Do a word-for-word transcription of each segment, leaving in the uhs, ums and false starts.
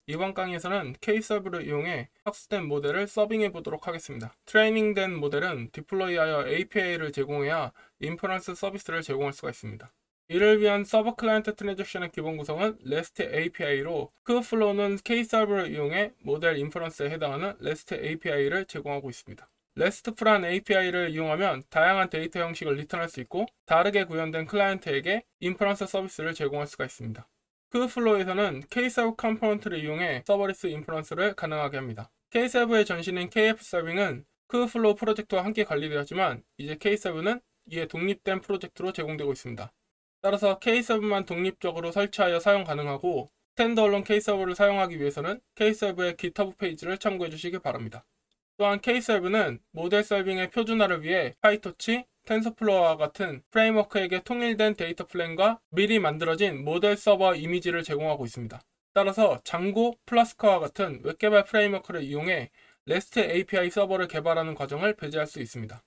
이번 강의에서는 K서브를 이용해 학습된 모델을 서빙해 보도록 하겠습니다. 트레이닝된 모델은 디플로이하여 에이피아이를 제공해야 인퍼런스 서비스를 제공할 수가 있습니다. 이를 위한 서버 클라이언트 트랜잭션의 기본 구성은 REST 에이피아이로 Kubeflow는 K서브를 이용해 모델 인퍼런스에 해당하는 REST 에이피아이를 제공하고 있습니다. RESTful한 에이피아이를 이용하면 다양한 데이터 형식을 리턴할 수 있고 다르게 구현된 클라이언트에게 인퍼런스 서비스를 제공할 수가 있습니다. Kubeflow에서는 K서브 컴포넌트를 이용해 서버리스 인퍼런스를 가능하게 합니다. K서브의 전신인 케이에프서빙은 Kubeflow 프로젝트와 함께 관리되었지만 이제 K서브는 이에 독립된 프로젝트로 제공되고 있습니다. 따라서 K서브만 독립적으로 설치하여 사용 가능하고 스탠드얼론 K서브를 사용하기 위해서는 K서브의 GitHub 페이지를 참고해 주시기 바랍니다. 또한 K서브는 모델 서빙의 표준화를 위해 파이토치, 텐서플로어와 같은 프레임워크에게 통일된 데이터 플랜과 미리 만들어진 모델 서버 이미지를 제공하고 있습니다. 따라서 장고, 플라스카와 같은 웹개발 프레임워크를 이용해 REST 에이피아이 서버를 개발하는 과정을 배제할 수 있습니다.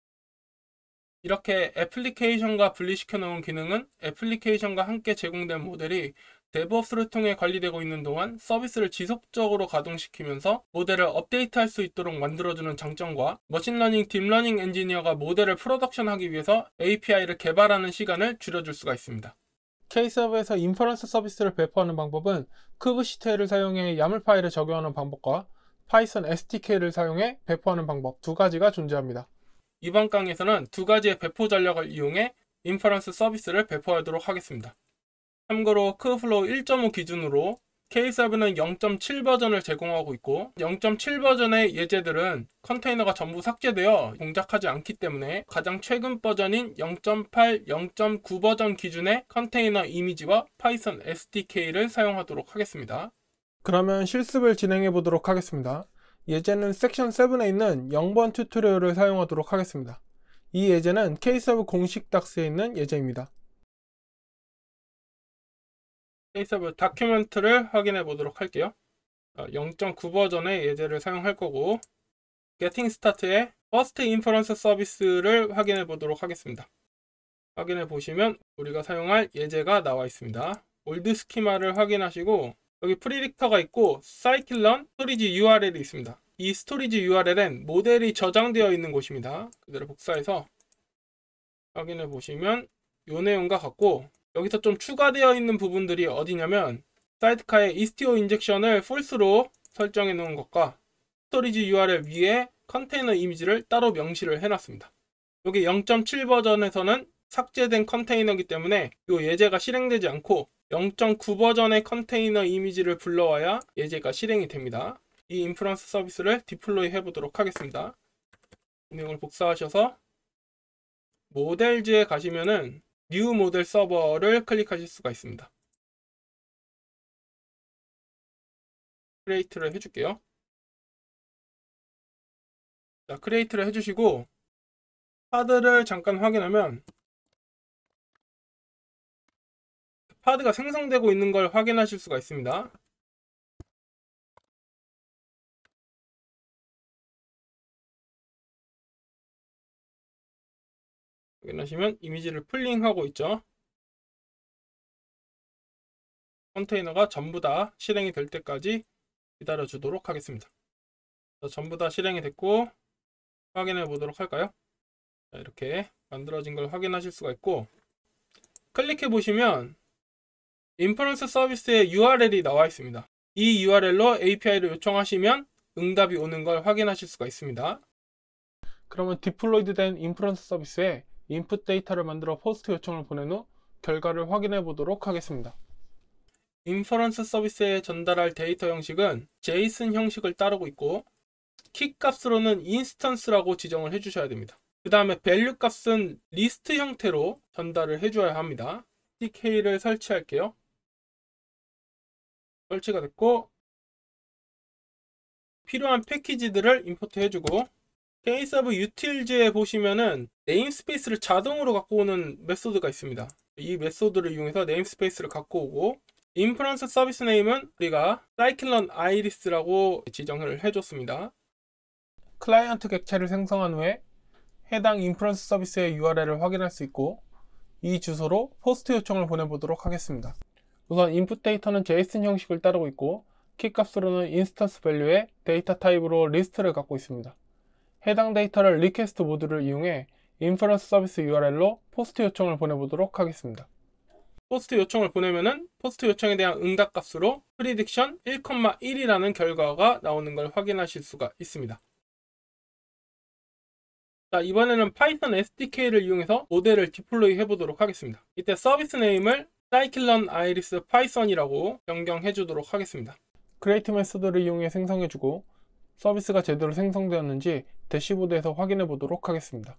이렇게 애플리케이션과 분리시켜 놓은 기능은 애플리케이션과 함께 제공된 모델이 데브옵스를 통해 관리되고 있는 동안 서비스를 지속적으로 가동시키면서 모델을 업데이트할 수 있도록 만들어주는 장점과 머신러닝 딥러닝 엔지니어가 모델을 프로덕션하기 위해서 에이피아이를 개발하는 시간을 줄여줄 수가 있습니다. K서브에서 인퍼런스 서비스를 배포하는 방법은 kubectl을 사용해 야물 파일을 적용하는 방법과 파이썬 에스디케이를 사용해 배포하는 방법 두 가지가 존재합니다. 이번 강의에서는 두 가지의 배포 전략을 이용해 인퍼런스 서비스를 배포하도록 하겠습니다. 참고로 Kubeflow 일 점 오 기준으로 K서브는 영 점 칠 버전을 제공하고 있고 영 점 칠 버전의 예제들은 컨테이너가 전부 삭제되어 동작하지 않기 때문에 가장 최근 버전인 영 점 팔, 영 점 구 버전 기준의 컨테이너 이미지와 파이썬 에스디케이를 사용하도록 하겠습니다. 그러면 실습을 진행해 보도록 하겠습니다. 예제는 섹션 칠에 있는 영 번 튜토리얼을 사용하도록 하겠습니다. 이 예제는 K서브 공식 닥스에 있는 예제입니다. K서브 다큐멘트를 확인해 보도록 할게요. 영 점 구 버전의 예제를 사용할 거고 Getting Start의 First Inference Service를 확인해 보도록 하겠습니다. 확인해 보시면 우리가 사용할 예제가 나와 있습니다. 올드 스키마를 확인하시고 여기 프리딕터가 있고 scikit-learn 스토리지 유알엘이 있습니다. 이 스토리지 유알엘은 모델이 저장되어 있는 곳입니다. 그대로 복사해서 확인해 보시면 이 내용과 같고 여기서 좀 추가되어 있는 부분들이 어디냐면 사이드카의 이스티오 인젝션을 false로 설정해 놓은 것과 스토리지 유알엘 위에 컨테이너 이미지를 따로 명시를 해놨습니다. 여기 영 점 칠 버전에서는 삭제된 컨테이너이기 때문에 이 예제가 실행되지 않고 영 점 구 버전의 컨테이너 이미지를 불러와야 예제가 실행이 됩니다. 이 인퍼런스 서비스를 디플로이 해보도록 하겠습니다. 이 내용을 복사하셔서 모델즈에 가시면은 뉴 모델 서버를 클릭하실 수가 있습니다. 크리에이트를 해줄게요. 자, 크리에이트를 해주시고 파드를 잠깐 확인하면 파드가 생성되고 있는 걸 확인하실 수가 있습니다. 확인하시면 이미지를 풀링하고 있죠. 컨테이너가 전부 다 실행이 될 때까지 기다려 주도록 하겠습니다. 자, 전부 다 실행이 됐고 확인해 보도록 할까요? 자, 이렇게 만들어진 걸 확인하실 수가 있고 클릭해 보시면 인퍼런스 서비스의 유알엘이 나와 있습니다. 이 유알엘로 에이피아이를 요청하시면 응답이 오는 걸 확인하실 수가 있습니다. 그러면 디플로이드 된 인퍼런스 서비스에 인풋 데이터를 만들어 포스트 요청을 보낸 후 결과를 확인해 보도록 하겠습니다. 인퍼런스 서비스에 전달할 데이터 형식은 제이슨 형식을 따르고 있고 키 값으로는 인스턴스라고 지정을 해주셔야 됩니다. 그 다음에 밸류 값은 리스트 형태로 전달을 해줘야 합니다. 에스디케이를 설치할게요. 설치가 됐고 필요한 패키지들을 임포트 해주고 K서브 유틸즈에 보시면은 네임스페이스를 자동으로 갖고 오는 메소드가 있습니다. 이 메소드를 이용해서 네임스페이스를 갖고 오고 인퍼런스 서비스 네임은 우리가 scikit-learn iris라고 지정을 해줬습니다. 클라이언트 객체를 생성한 후에 해당 인퍼런스 서비스의 유알엘을 확인할 수 있고 이 주소로 포스트 요청을 보내보도록 하겠습니다. 우선 인풋 데이터는 제이슨 형식을 따르고 있고 키 값으로는 인스턴스 밸류의 데이터 타입으로 리스트를 갖고 있습니다. 해당 데이터를 리퀘스트 모드를 이용해 인퍼런스 서비스 유알엘로 포스트 요청을 보내보도록 하겠습니다. 포스트 요청을 보내면은 포스트 요청에 대한 응답 값으로 프리딕션 일, 일이라는 결과가 나오는 걸 확인하실 수가 있습니다. 자, 이번에는 파이썬 에스디케이를 이용해서 모델을 디플로이 해보도록 하겠습니다. 이때 서비스 네임을 scikit-learn iris python이라고 변경해 주도록 하겠습니다. create 메소드를 이용해 생성해주고 서비스가 제대로 생성되었는지 대시보드에서 확인해 보도록 하겠습니다.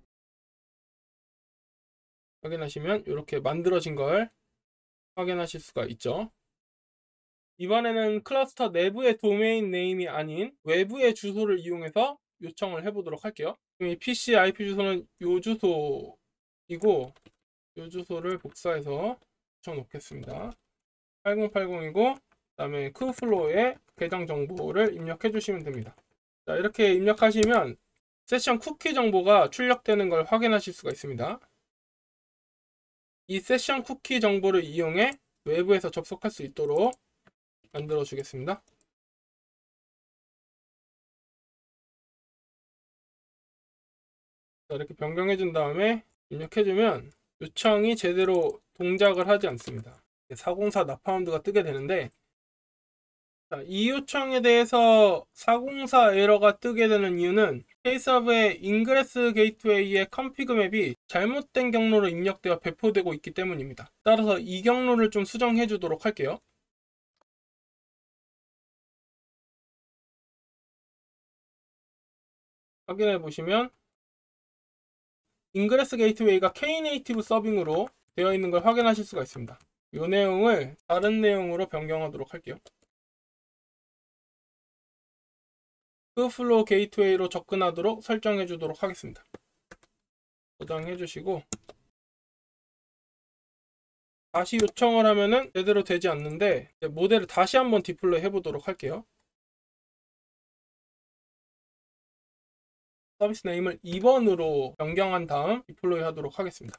확인하시면 이렇게 만들어진 걸 확인하실 수가 있죠. 이번에는 클러스터 내부의 도메인 네임이 아닌 외부의 주소를 이용해서 요청을 해보도록 할게요. 이 피씨 아이피 주소는 이 주소이고 이 주소를 복사해서 붙여놓겠습니다. 팔공팔공이고 그 다음에 쿠플로우에 계정 정보를 입력해 주시면 됩니다. 자, 이렇게 입력하시면 세션 쿠키 정보가 출력되는 걸 확인하실 수가 있습니다. 이 세션 쿠키 정보를 이용해 외부에서 접속할 수 있도록 만들어 주겠습니다. 자, 이렇게 변경해 준 다음에 입력해 주면 요청이 제대로 동작을 하지 않습니다. 사공사 나파운드가 뜨게 되는데, 자, 이 요청에 대해서 사공사 에러가 뜨게 되는 이유는 K서브의 인그레스 게이트웨이의 컨피그 맵이 잘못된 경로로 입력되어 배포되고 있기 때문입니다. 따라서 이 경로를 좀 수정해 주도록 할게요. 확인해 보시면 인그레스 게이트웨이가 K네이티브 서빙으로 되어 있는 걸 확인하실 수가 있습니다. 이 내용을 다른 내용으로 변경하도록 할게요. 그 플로우 게이트웨이로 접근하도록 설정해 주도록 하겠습니다. 저장해 주시고 다시 요청을 하면은 제대로 되지 않는데 모델을 다시 한번 디플로이 해보도록 할게요. 서비스 네임을 이 번으로 변경한 다음 디플로이 하도록 하겠습니다.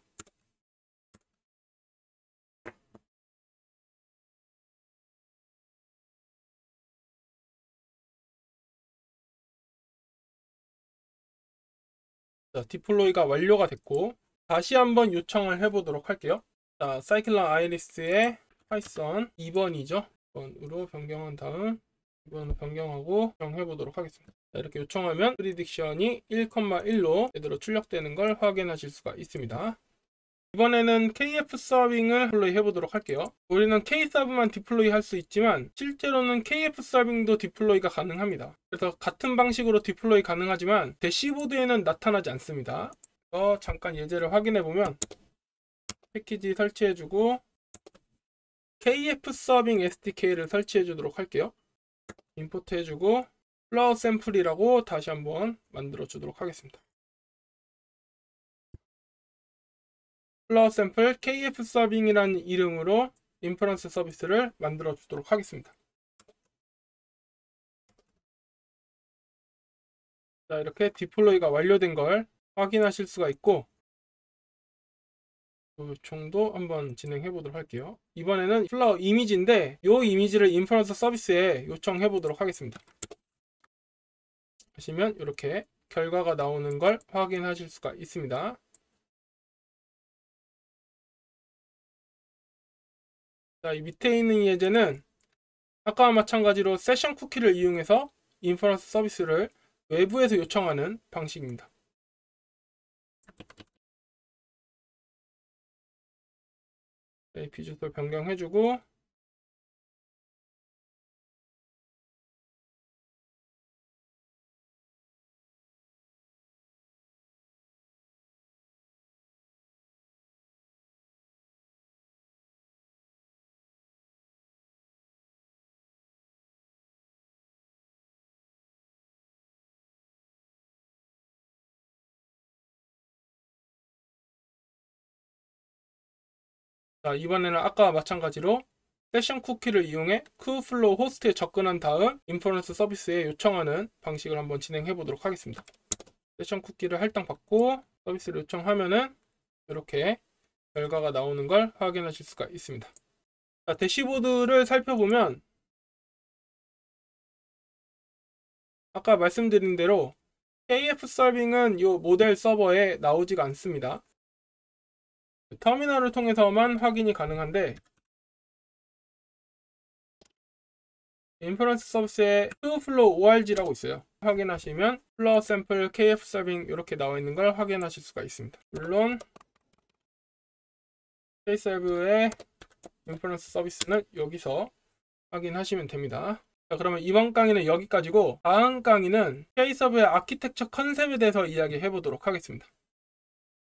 자, 디플로이가 완료가 됐고 다시 한번 요청을 해보도록 할게요. 자, scikit-learn iris의 파이썬 이 번이죠. 이 번으로 변경한 다음 이 번으로 변경하고 변경해보도록 하겠습니다. 자, 이렇게 요청하면 프리딕션이 일, 일로 제대로 출력되는 걸 확인하실 수가 있습니다. 이번에는 케이에프 서빙을 디플로이 해보도록 할게요. 우리는 K서브만 디플로이 할 수 있지만 실제로는 케이에프 서빙도 디플로이가 가능합니다. 그래서 같은 방식으로 디플로이 가능하지만 대시보드에는 나타나지 않습니다. 그래서 잠깐 예제를 확인해 보면 패키지 설치해주고 케이에프 서빙 에스디케이를 설치해 주도록 할게요. 임포트 해주고 플라워 샘플이라고 다시 한번 만들어 주도록 하겠습니다. 플라워 샘플 케이에프 서빙이라는 이름으로 인퍼런스 서비스를 만들어 주도록 하겠습니다. 자, 이렇게 디플로이가 완료된 걸 확인하실 수가 있고 요청도 한번 진행해 보도록 할게요. 이번에는 플라워 이미지인데 이 이미지를 인퍼런스 서비스에 요청해 보도록 하겠습니다. 하시면 이렇게 결과가 나오는 걸 확인하실 수가 있습니다. 자, 이 밑에 있는 예제는 아까와 마찬가지로 세션 쿠키를 이용해서 인퍼런스 서비스를 외부에서 요청하는 방식입니다. 에이피 주소를 변경해주고 자, 이번에는 아까와 마찬가지로 세션 쿠키를 이용해 쿠플로우 호스트에 접근한 다음 인퍼런스 서비스에 요청하는 방식을 한번 진행해 보도록 하겠습니다. 세션 쿠키를 할당받고 서비스를 요청하면은 이렇게 결과가 나오는 걸 확인하실 수가 있습니다. 자, 대시보드를 살펴보면 아까 말씀드린 대로 케이에프 서빙은 이 모델 서버에 나오지가 않습니다. 터미널을 통해서만 확인이 가능한데 인퍼런스 서비스에 투플로우 오알지라고 있어요. 확인하시면 플로어 샘플 케이에프 서빙 이렇게 나와 있는 걸 확인하실 수가 있습니다. 물론 K서브의 인퍼런스 서비스는 여기서 확인하시면 됩니다. 자, 그러면 이번 강의는 여기까지고 다음 강의는 K서브의 아키텍처 컨셉에 대해서 이야기해 보도록 하겠습니다.